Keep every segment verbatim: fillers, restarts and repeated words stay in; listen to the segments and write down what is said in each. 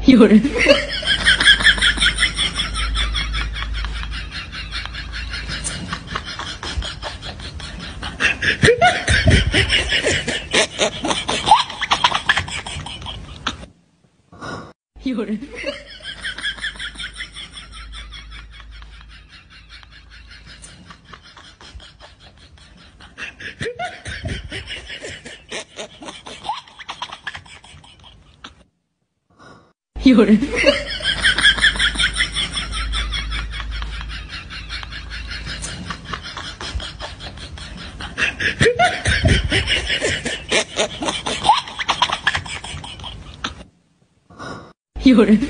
有人。有人。有人。有人。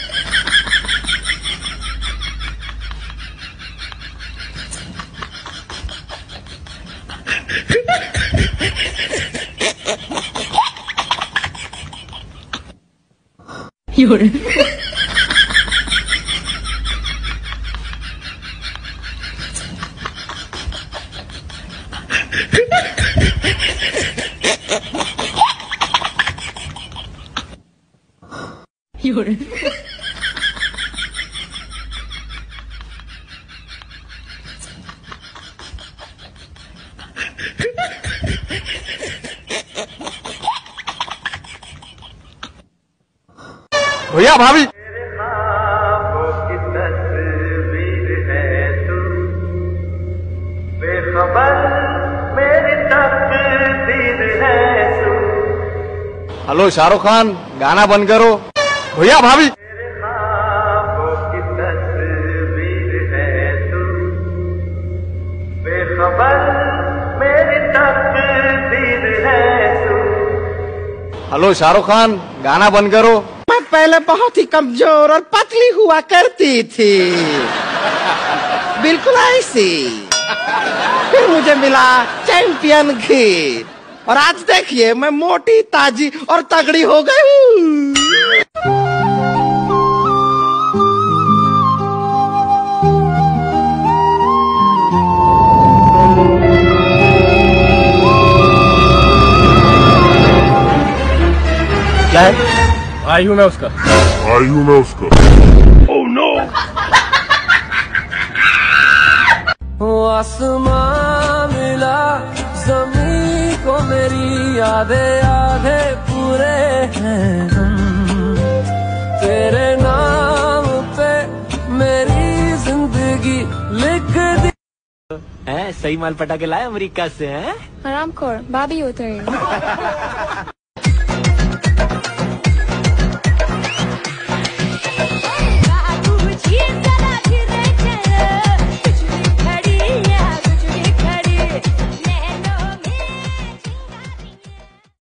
有人。有人。 भैया भाभी हेलो शाहरुख खान गाना बंद करो। भैया भाभी हेलो शाहरुख खान गाना बंद करो। मैं पहले बहुत ही कमजोर और पतली हुआ करती थी, बिल्कुल ऐसी। फिर मुझे मिला चैंपियन घी और आज देखिए मैं मोटी ताजी और तगड़ी हो गई हूँ। क्या है? भाई हूँ मैं उसका। भाई हूँ मैं उसका। Oh no. आसमां मिला ज़मीं को मेरी आधे आधे पूरे हैं हम, तेरे नाम पे मेरी जिंदगी लिख दी। है सही माल पटा के लाए अमेरिका से हैं। हरामखोर भाभी उतरी।